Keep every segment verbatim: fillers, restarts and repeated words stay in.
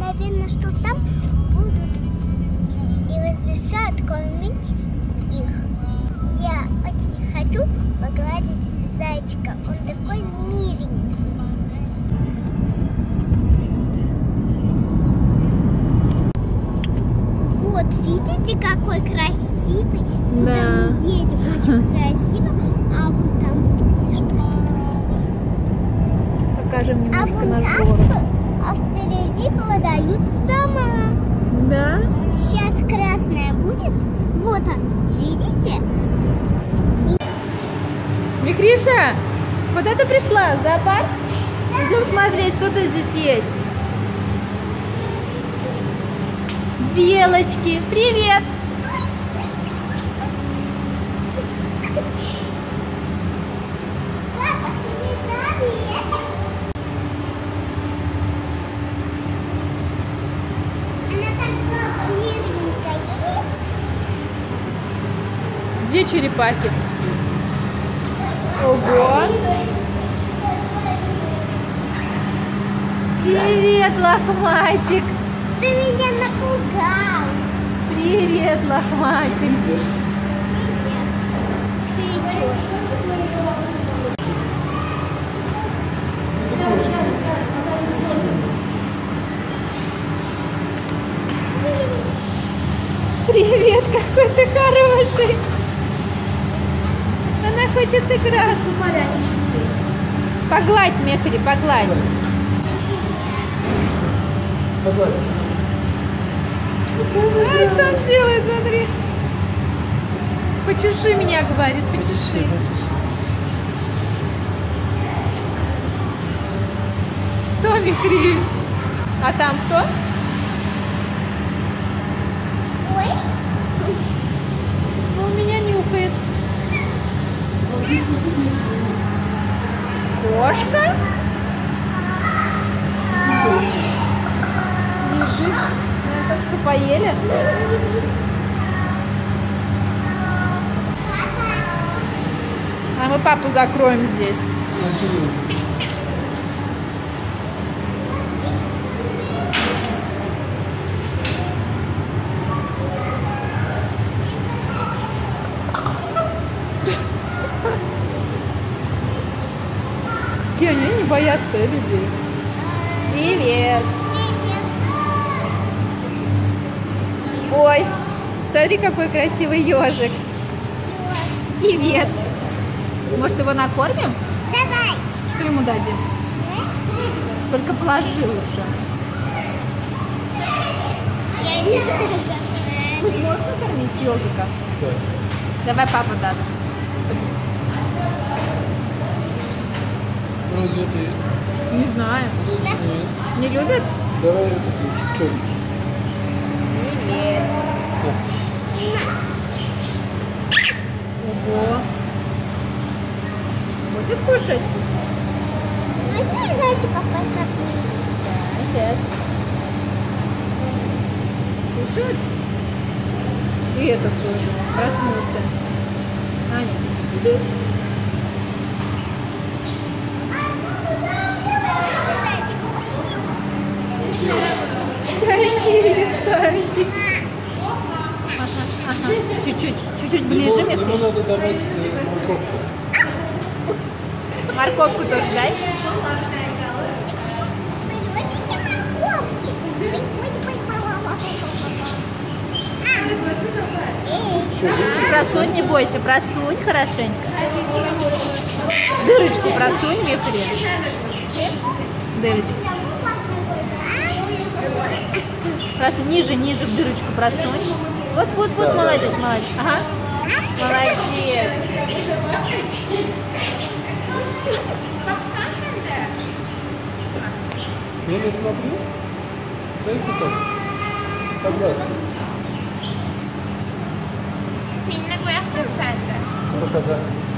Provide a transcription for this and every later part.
наверное, что там будут и разрешают кормить их. Я очень хочу погладить зайчика. Он такой миленький. Вот, видите, какой красивый? Да. Куда мы едем, очень красиво. А вот там что-то. Покажем А немножко вон наш там, город. а впереди продаются дома. Да? Сейчас красная будет. Вот он, видите? Микриша, куда ты пришла? В зоопарк? Идем смотреть, кто тут здесь есть. Белочки, привет! Папа, привет! Она так мирненькая. Где черепахи? Ого! Привет, лохматик! Ты меня напугал. Привет, лохматик! Привет, какой ты хороший! Она хочет играть. Они чистые. Погладь, Мехри, погладь. Погладь. А что он делает, смотри. Почеши меня, говорит, почеши. Что, Мехри? А там кто? Ой, Ну, у меня нюхает. Кошка? Лежит. Наверное, так что поели. А мы папу закроем здесь. Какие они не боятся людей. Привет. Ой, смотри, какой красивый ежик. Привет. Может, его накормим? давай. Что ему дадим? Только положи лучше. Я не знаю. Можно кормить ежика? Да. Давай папа даст. Разве это есть? Не знаю. Разве не есть? Не любят? Давай этот ключик. Привет. Ого. Будет кушать? Можно я зайчика покормлю? Да, сейчас. Кушает? И этот тоже проснулся. А, нет. Красавчик. Ага, ага. Чуть-чуть, чуть-чуть ближе. Ему, ему Михаил. надо давать э, морковку. Морковку тоже дай. Просунь, не бойся, просунь хорошенько. Дырочку просунь, Михаил. Дырочку. Просунь, ниже, ниже в дырочку просунь. Вот, вот, вот, молодец, молодец. Ага. Молодец. Я не смотрю. Дай так. Погладь. Проходя.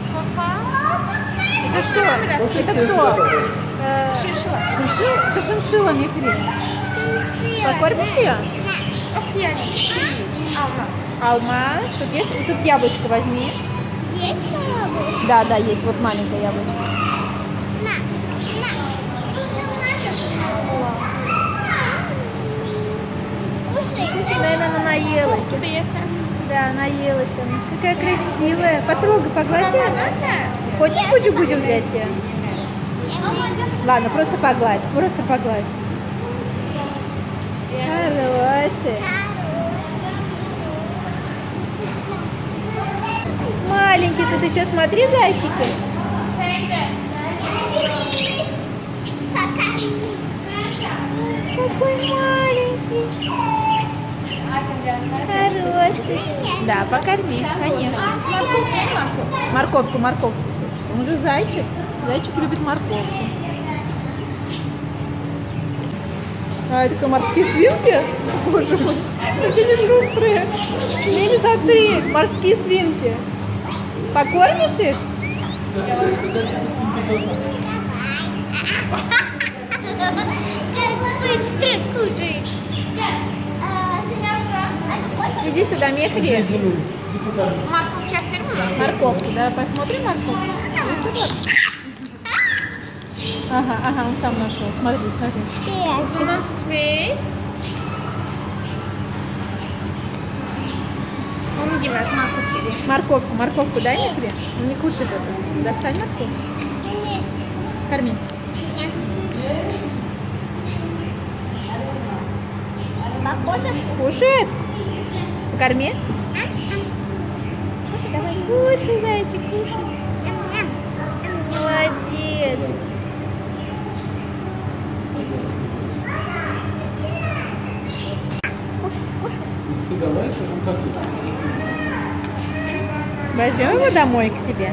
Это что? Это кто? Э, Шиншилла. Это шиншилла, Михаил. Покормишь ее? Алма. Тут есть? Тут яблочко возьми. Есть яблочко? Да, да, есть. Вот маленькое яблочко. На, на. Что надо? Наверное, она наелась. Да, наелась она. Какая красивая. Потрогай, погладь ее. Хочешь кучу-кучу взять ее? Ладно, просто погладь, просто погладь. Хорошая. Маленький, тут еще смотри, зайчики. Какой маленький. Хороший. Да, покорми, конечно. Морковку, морковку. Он же зайчик. Зайчик любит морковку. А, это кто, морские свинки? Боже мой, какие они шустрые. Лили, смотри, морские свинки. Покормишь их? Иди сюда, Мехри. Морковку, да, посмотрим морковку. Ага, ага, он сам нашел. Смотри, смотри. Он иди вас морковку. Морковку, морковку дай, Мехри. Он не кушает это. Достань морковку. Корми. Покушать? Кушает? Покорми. Кушай, давай. Кушай, зайчик, кушай. Молодец. Ты давай, он как? Возьмем его домой к себе.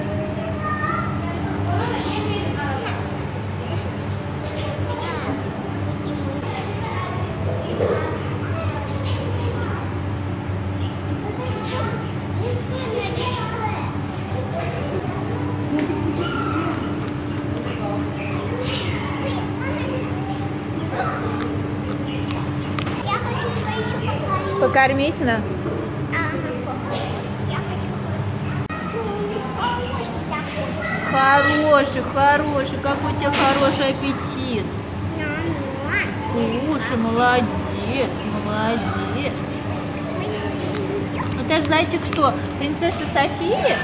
Покормить на? Хороший, хороший, какой у тебя хороший аппетит. Кушай, молодец, молодец. Это ж зайчик что, принцесса София?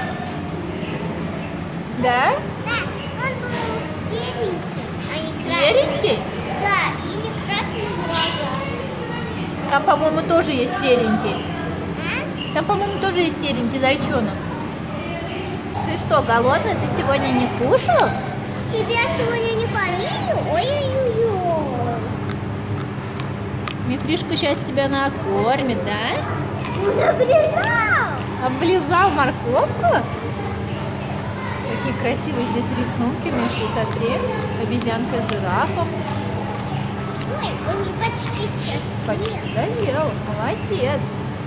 Да? Да, он был серенький, а не Серенький? Да, и не красные глаза. Там, по-моему, тоже есть серенький. А? Там, по-моему, тоже есть серенький зайчонок. Ты что, голодный? Ты сегодня не кушал? Тебя сегодня не кормили? Ой-ой-ой. Михришка сейчас тебя накормит, да? Он облизал. Облизал морковку? Какие красивые здесь рисунки, Михри, смотри. Обезьянка с жирафом. Ой, он же почти сейчас Почти съел. доел. Молодец.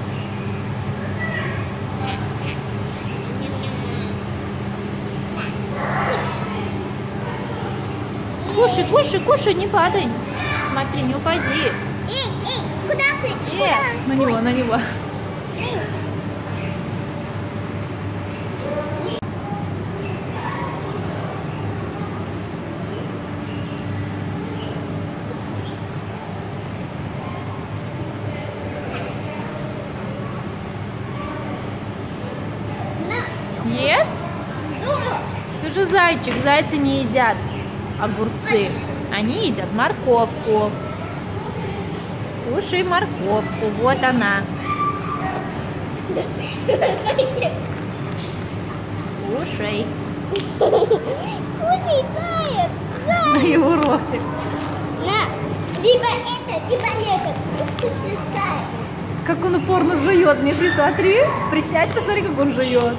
Кушай, кушай, кушай, не падай. Смотри, не упади. Эй, эй, куда ты? Э, Куда? на Стой. него, на него. Эй. На. Ест? Зубы. Ты же зайчик, зайцы не едят огурцы. Они едят морковку. Кушай морковку, вот она. Кушай. Кушай, заяц, На заяц. его ротик. На. Либо это, либо это. Ты слышишь? Как он упорно жует, Михри, смотри. Присядь, посмотри, как он жует.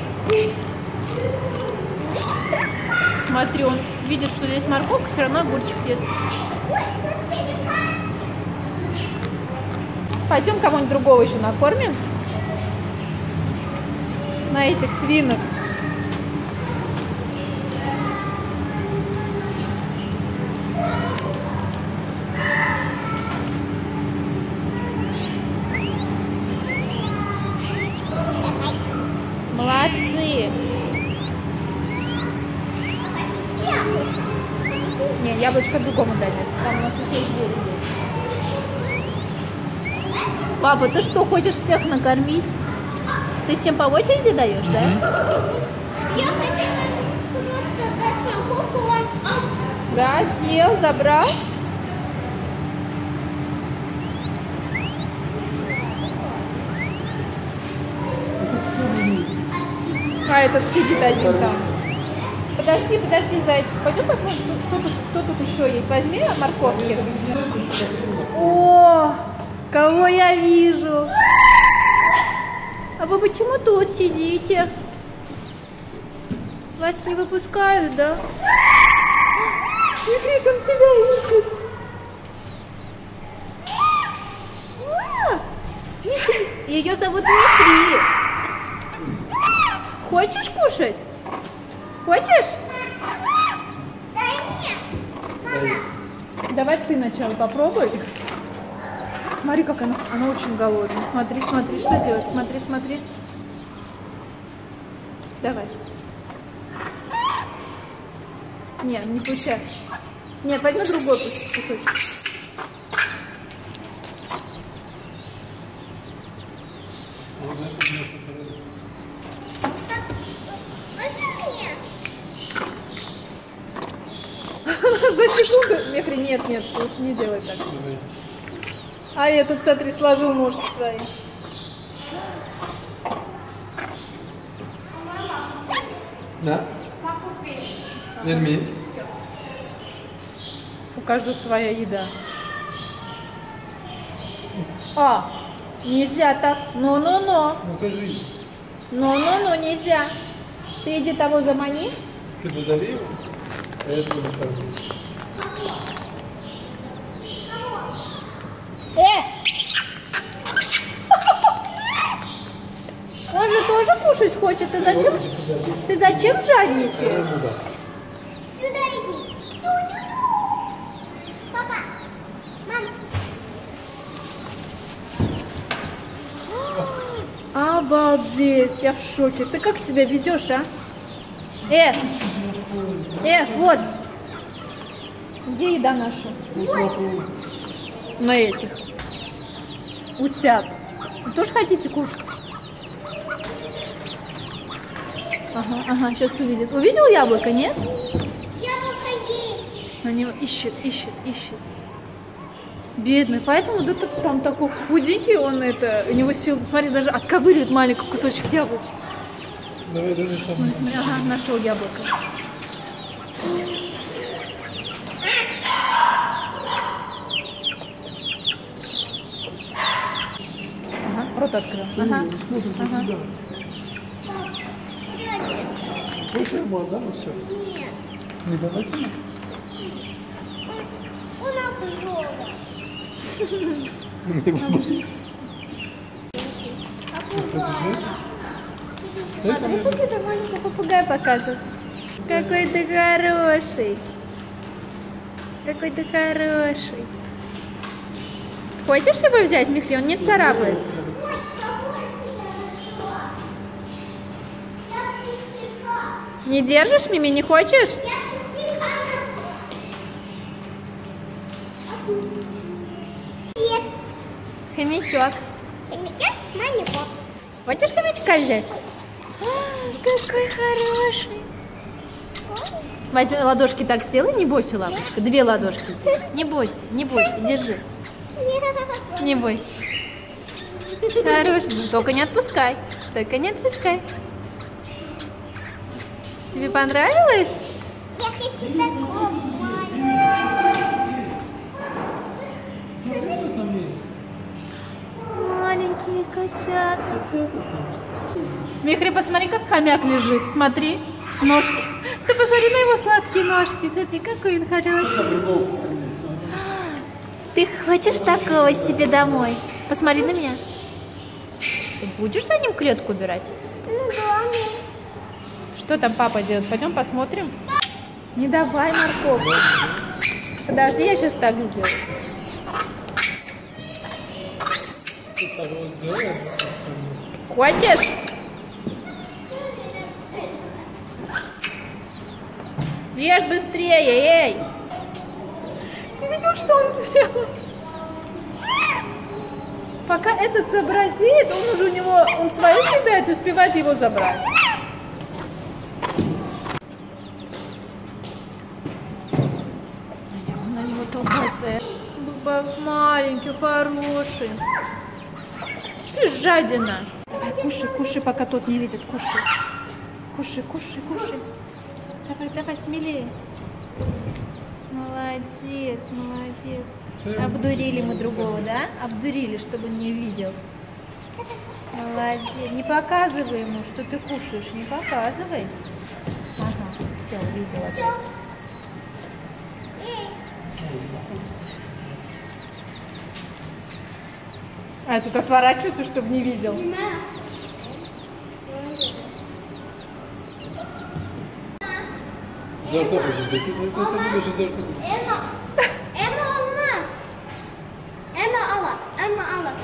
Смотри, он видит, что здесь морковка, все равно огурчик ест. Ой, тут черепах. Пойдем кого-нибудь другого еще накормим. На этих свинок. Молодцы. Не, яблочко другому дадим. Там у нас еще есть звери есть. Папа, ты что, хочешь всех накормить? Ты всем по очереди даешь, да? Я хотела просто дать морковку. А, Да, съел, забрал. А этот сидит один там. Подожди, подожди, зайчик. Пойдем посмотрим, что тут, что тут еще есть. Возьми морковки. О, кого я вижу? А вы почему тут сидите? Вас не выпускают, да? Видишь, он тебя ищет. А, ее зовут Михри. Хочешь кушать? Хочешь? дай мне. Давай ты сначала попробуй. Смотри, как она, она очень голодная. Смотри, смотри, что делать. Смотри, смотри. Давай. Нет, не пустя. Нет, возьми другой кусочек. За секунду. Мехри, нет, нет, лучше не делай так. А этот, смотри, сложил ножки свои. Да? Верми. У каждого своя еда. А, нельзя так. Ну-ну-ну. Покажи. Ну-ну-ну, нельзя. Ты иди того замани. Ты позови его, а я буду кормить. Э! Он же тоже кушать хочет. Ты зачем, ты зачем жадничаешь? Сюда иди. Ту-ту-ту. Папа, мам. Обалдеть, я в шоке. Ты как себя ведешь, а? Э! Э, вот. Где еда наша? На этих. Утят. Вы тоже хотите кушать? Ага, ага, сейчас увидит. Увидел яблоко, нет? Яблоко есть. На него ищет, ищет, ищет. Бедный, поэтому да, там такой худенький, он это, у него сил, смотри, даже отковыривает маленький кусочек яблока. Давай, давай, там. Смотри, смотри, ага, нашел яблоко. Ага, рот открыл. Ага. Смотрит на Ага. тебя. Прячет. Хочешь я ему отдам и все? Нет. Не давайте ему? Он, он обжёл. Смотри, какой ты маленький попугай показывает. Какой ты хороший. Какой ты хороший. Хочешь его взять, Михли? Он не царапает. Не держишь, Мими, не хочешь? Привет. Хомячок. Меня маме пап. Хочешь хомячка взять? А, какой хороший. Возьми ладошки так сделай, не бойся, лапочка. Две ладошки. Не бойся, не бойся, держи. Не бойся. Хороший. Только не отпускай. Только не отпускай. Тебе понравилось? Я хочу такого маленького. Что там есть? Маленькие котята. Котята там. Михри, посмотри, как хомяк лежит. Смотри, ножки. Ты посмотри на его сладкие ножки. Смотри, какой он хороший. Я другого покормить. Ты хочешь такого себе домой? Посмотри на меня. Ты будешь за ним клетку убирать? Ну, доме. Что там папа делает? Пойдем посмотрим. Не давай морковку. Подожди, я сейчас так сделаю. Ты так вот сделай, Хочешь? Ешь быстрее, эй! Ты видел, что он сделал? Пока этот сообразит, он уже у него, он свое съедает и успевает его забрать. Он на него толкается. Бубак маленький, хороший. Ты жадина. Давай, кушай, кушай, пока тот не видит. Кушай. Кушай, кушай, кушай. Давай, давай, смелее. Молодец, молодец. Обдурили мы другого, да? Обдурили, чтобы он не видел. Молодец. Не показывай ему, что ты кушаешь. Не показывай. Ага, все, увидела. Все. А тут отворачивается, чтобы не видел. Zarta bakacağız. Sen sen sen sen de zarta. Emma. Emma olmaz. Emma alır. Emma alır.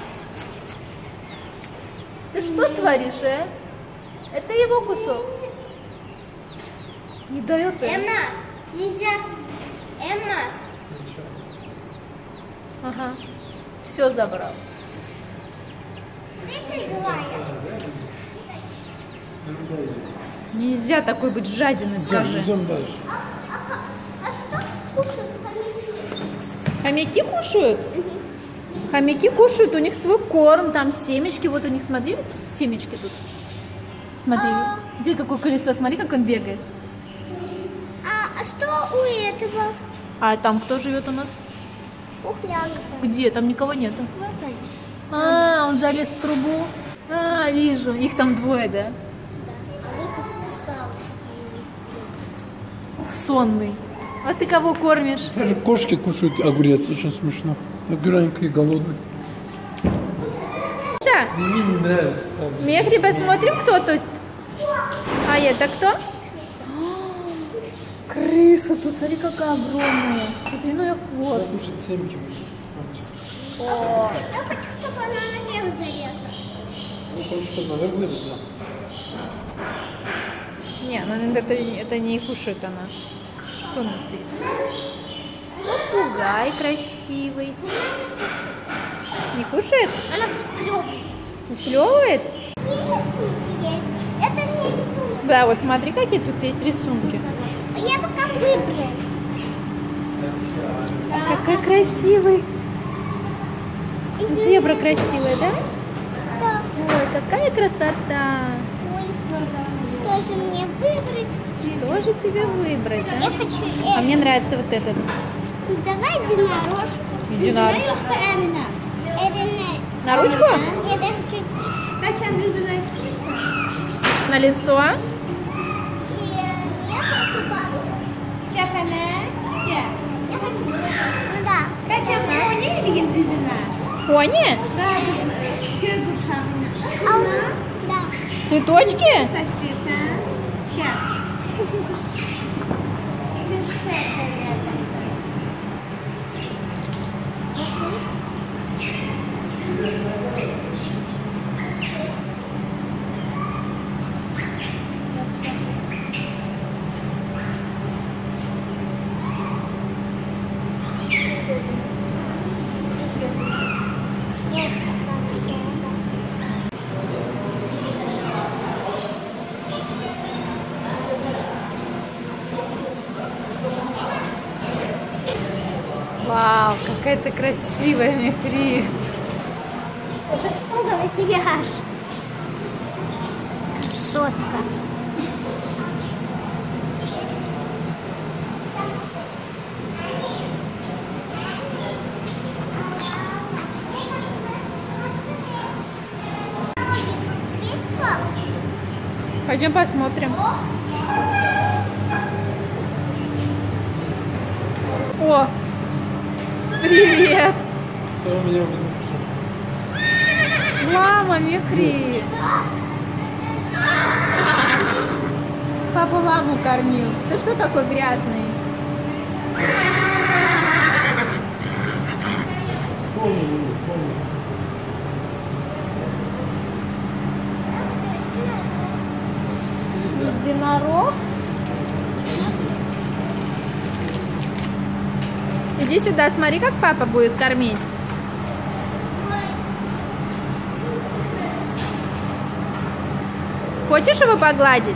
Ты что творишь, а? Это его кусок. Не дает им. Emma. Нельзя. Emma. Ага. Все забрал. Это злая. Нельзя такой быть жадиной, скажи. Идем дальше. А что кушают? Хомяки кушают? Хомяки кушают, у них свой корм, там семечки. Вот у них, смотри, вот семечки тут. Смотри, видишь, какое колесо, смотри, как он бегает. А, а что у этого? А там кто живет у нас? Пухлянка. Где? Там никого нету. Вот они. А, он залез в трубу. А, вижу, их там двое, да? Вот он встал. Сонный. А ты кого кормишь? Даже кошки кушают огурец, очень смешно. Огуренькие, голодные. Ша, Мне не нравится. Мехри, посмотрим, кто тут. А это кто? Крыса, тут смотри, какая огромная. Смотри, ну ее хвост. Слушать семки. О, Я хочу, чтобы она наверх залезла. Ну, хочешь, чтобы наверх залезла? не, ну это, это не кушает она. Что у нас здесь? Попугай красивый. Не кушает? Она клёвая. Уклевывает? И рисунки есть. Это не рисунок. Да, вот смотри, какие тут есть рисунки. Я пока выбрала. Какая красивая. Зебра красивая, да? Да. Ой, какая красота. Ой, что же мне выбрать? Что же тебе выбрать, Я а? хочу А это. мне нравится вот этот. Давай единорожку. Единорог. Эрина. Эрина. На ручку? Я даже чуть... Kaçan yüzüne istersen. На лицо? Я хочу бабочку. Çepene, gel. Я хочу... Ну да. Kaçan o ne bileyim yüzüne? Пони? Radyoşuna, göy kuşağına. А, Ona, да. Цветочки? sen istersen, gel. Sen söyleyeceğim sana. Вау, какая ты красивая, Мехри. Это что за макияж? Красотка. Есть папа? Пойдем посмотрим. О, привет. Что у меня вызовет? Мама, Мехри. Папа ламу кормил. Ты что такой грязный? Пони, пони, пони. Единорог? Иди сюда, смотри, как папа будет кормить. Хочешь его погладить?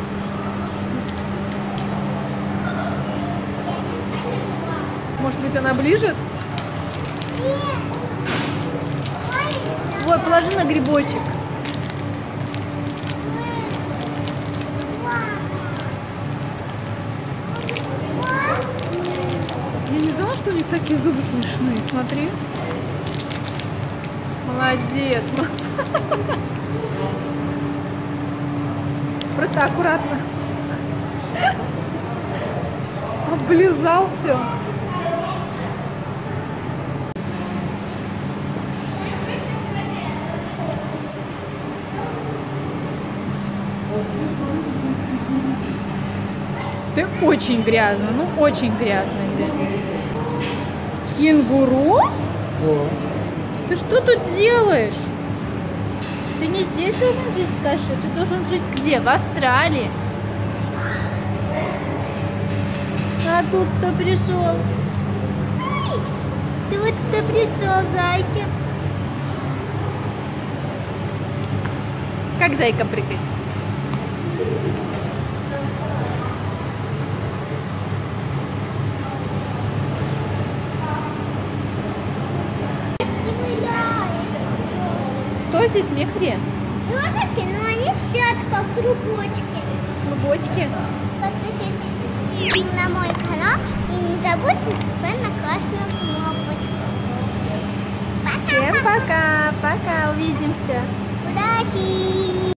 Может быть, она ближе? Вот, положи на грибочек. Я не знала, что у них такие зубы смешные. Смотри. Молодец. Просто аккуратно. Облизал все. Ты очень грязный, ну очень грязный ты. Кенгуру? О, Ты что тут делаешь? Ты не здесь должен жить, скажи. Ты должен жить где? В Австралии. А тут кто пришел? Ты вот кто пришел, зайки? Как зайка прыгает? Красивый ляж. Кто здесь мехре? Ежики, но они спят как клубочки. Клубочки? Подписывайтесь на мой канал и не забудьте нажать на красную кнопочку. Всем пока, пока, увидимся. Удачи!